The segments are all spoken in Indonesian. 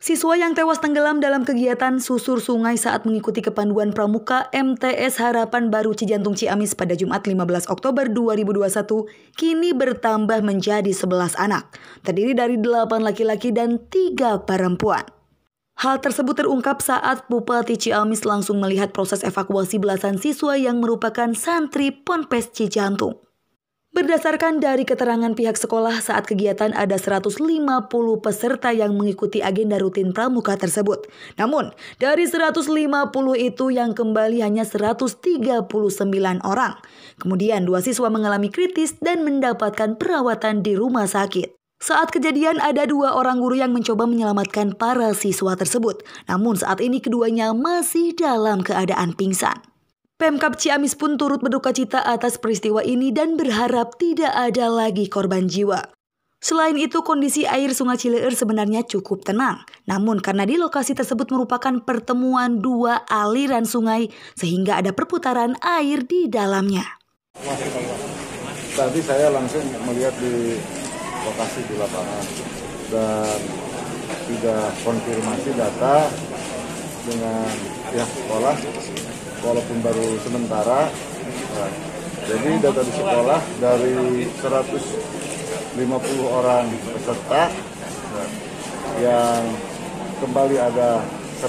Siswa yang tewas tenggelam dalam kegiatan susur sungai saat mengikuti kepanduan pramuka MTS Harapan Baru Cijantung Ciamis pada Jumat 15 Oktober 2021 kini bertambah menjadi 11 anak, terdiri dari 8 laki-laki dan 3 perempuan. Hal tersebut terungkap saat Bupati Ciamis langsung melihat proses evakuasi belasan siswa yang merupakan santri Ponpes Cijantung. Berdasarkan dari keterangan pihak sekolah, saat kegiatan ada 150 peserta yang mengikuti agenda rutin pramuka tersebut. Namun, dari 150 itu yang kembali hanya 139 orang. Kemudian 2 siswa mengalami kritis dan mendapatkan perawatan di rumah sakit. Saat kejadian ada 2 orang guru yang mencoba menyelamatkan para siswa tersebut. Namun saat ini keduanya masih dalam keadaan pingsan. Pemkab Ciamis pun turut berduka cita atas peristiwa ini dan berharap tidak ada lagi korban jiwa. Selain itu, kondisi air Sungai Cileur sebenarnya cukup tenang. Namun karena di lokasi tersebut merupakan pertemuan 2 aliran sungai, sehingga ada perputaran air di dalamnya. Tadi saya langsung melihat di lokasi di lapangan dan sudah konfirmasi data dengan pihak sekolah. Walaupun baru sementara, jadi data di sekolah dari 150 orang peserta yang kembali ada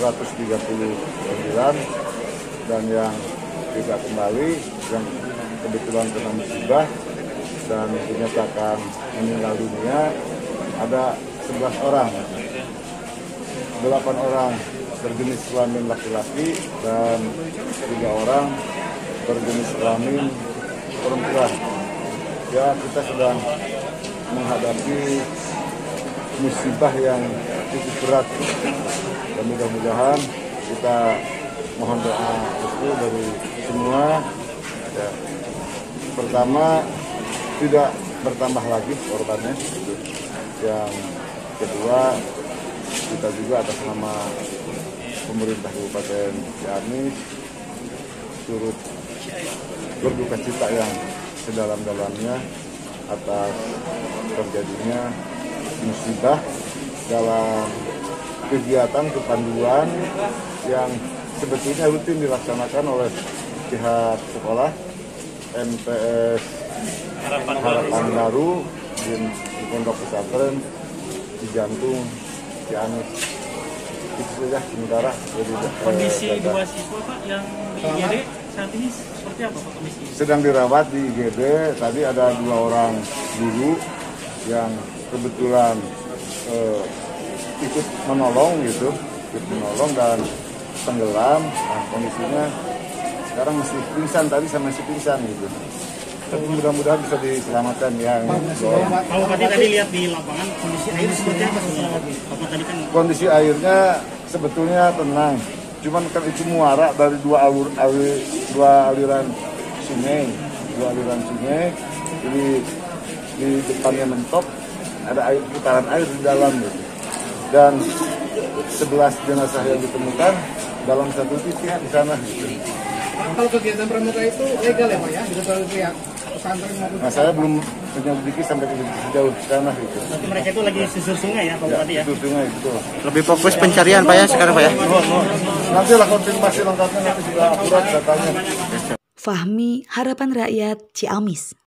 139 dan yang tidak kembali yang kebetulan kena musibah dan dinyatakan meninggal dunia ada 11 orang, 8 orang berjenis kelamin laki-laki dan 3 orang berjenis kelamin perempuan. Ya, kita sedang menghadapi musibah yang cukup berat dan mudah-mudahan kita mohon doa restu dari semua. Ya, pertama tidak bertambah lagi korbannya. Yang kedua, kita juga atas nama pemerintah Kabupaten Ciamis turut berduka cita yang sedalam-dalamnya atas terjadinya musibah dalam kegiatan kepanduan yang sebetulnya rutin dilaksanakan oleh pihak sekolah MTS Harapan Baru di Pondok Pesantren Cijantung Ciamis. Itu saja sementara. Kondisi 2 siswa Pak yang di IGD saat ini seperti apa Pak kondisi? Sedang dirawat di IGD. Tadi ada 2 orang guru yang kebetulan ikut menolong dan tenggelam. Nah, kondisinya sekarang masih pingsan, tadi masih pingsan gitu. Tapi mudah-mudahan bisa diselamatkan yang Kalau tadi lihat di lapangan kondisi air seperti apa Kondisi airnya sebetulnya tenang, cuman kan itu muara dari 2 aliran sungai, jadi di depannya mentok ada air, putaran air di dalam gitu. Dan 11 jenazah yang ditemukan dalam 1 titik di sana gitu. Kalau kegiatan pramuka itu legal ya Pak ya? Bisa terlalu pihak pesantren maupun... Nah, saya belum menyelidiki sampai sejauh sana gitu. Berarti mereka itu lagi susur sungai ya Pak Bupati ya? Susur sungai, betul. Lebih fokus pencarian Pak ya sekarang Pak ya? Nanti lah konfirmasi lengkapnya, nanti sudah akurat datanya. Fahmi, Harapan Rakyat, Ciamis.